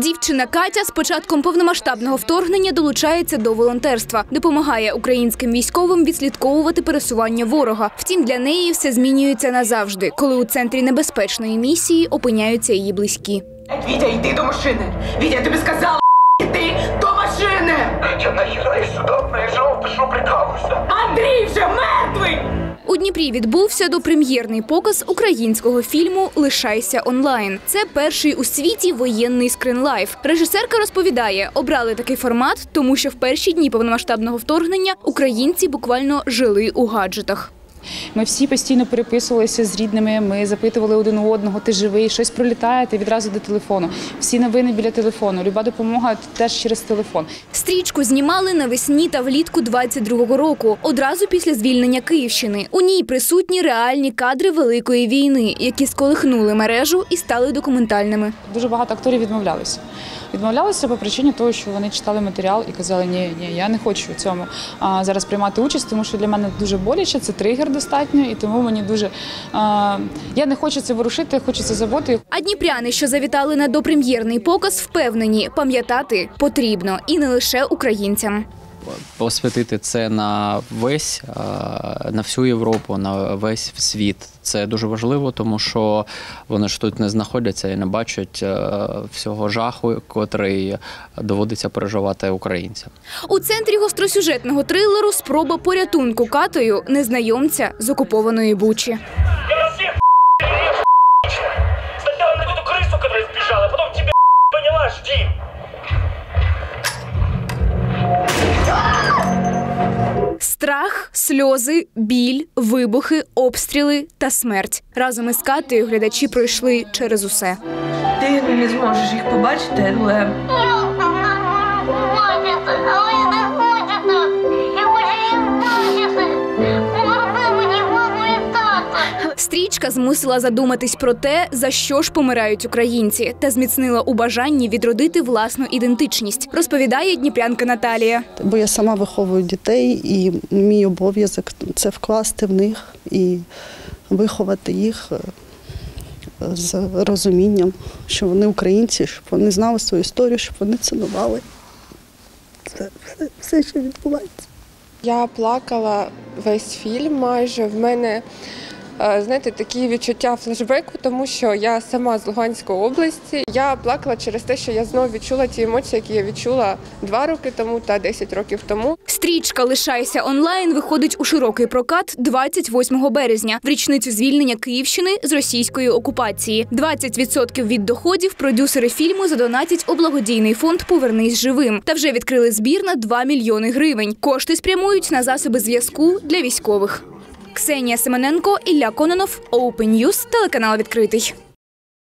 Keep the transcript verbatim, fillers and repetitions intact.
Дівчина Катя з початком повномасштабного вторгнення долучається до волонтерства. Допомагає українським військовим відслідковувати пересування ворога. Втім, для неї все змінюється назавжди, коли у центрі небезпечної місії опиняються її близькі. Вітя, йди до машини! Вітя, я тобі сказала, йди до машини! Я наїжджаю сюди, приїжджав, ти що прикалуєшся? Андрій вже мертвий! У Дніпрі відбувся допрем'єрний показ українського фільму «Лишайся онлайн». Це перший у світі воєнний скрінлайф. Режисерка розповідає, обрали такий формат, тому що в перші дні повномасштабного вторгнення українці буквально жили у гаджетах. Ми всі постійно переписувалися з рідними, ми запитували один у одного, ти живий, щось пролітає, ти відразу до телефону. Всі новини біля телефону, люба допомога теж через телефон. Стрічку знімали навесні та влітку двадцять другого року, одразу після звільнення Київщини. У ній присутні реальні кадри Великої війни, які сколихнули мережу і стали документальними. Дуже багато акторів відмовлялися. Відмовлялися по причині того, що вони читали матеріал і казали, ні, ні, я не хочу в цьому а, зараз приймати участь, тому що для мене дуже боляче, це тригер достатньо, і тому мені дуже, а, я не хочу це ворушити, хочу це забути. А дніпряни, що завітали на допрем'єрний показ, впевнені, пам'ятати потрібно і не лише українцям. Посвятити це на весь, на всю Європу, на весь світ. Це дуже важливо, тому що вони ж тут не знаходяться і не бачать всього жаху, котрий доводиться переживати українцям. У центрі гостросюжетного трилеру спроба порятунку Катею незнайомця з окупованої Бучі. Сначала на эту крысу, которая сбежала, потом тебе, поняла, жди. Страх, сльози, біль, вибухи, обстріли та смерть. Разом із Катею глядачі пройшли через усе. Ти не зможеш їх побачити, але... Стрічка змусила задуматись про те, за що ж помирають українці, та зміцнила у бажанні відродити власну ідентичність, розповідає дніпрянка Наталія. Бо я сама виховую дітей, і мій обов'язок – це вкласти в них і виховати їх з розумінням, що вони українці, щоб вони знали свою історію, щоб вони цінували. Це все, все, що відбувається. Я плакала весь фільм майже. В мене, знаєте, такі відчуття флешбеку, тому що я сама з Луганської області. Я плакала через те, що я знову відчула ті емоції, які я відчула два роки тому та десять років тому. Стрічка «Лишайся онлайн» виходить у широкий прокат двадцять восьмого березня, в річницю звільнення Київщини з російської окупації. двадцять відсотків від доходів продюсери фільму задонатять у благодійний фонд «Повернись живим». Та вже відкрили збір на два мільйони гривень. Кошти спрямують на засоби зв'язку для військових. Ксенія Семененко, Ілля Кононов, Open News, телеканал «Відкритий».